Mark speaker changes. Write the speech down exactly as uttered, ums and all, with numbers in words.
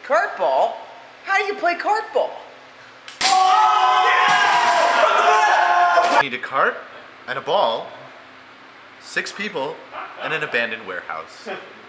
Speaker 1: Cart ball? How do you play cart ball?
Speaker 2: You need a cart and a ball, six people, and an abandoned warehouse.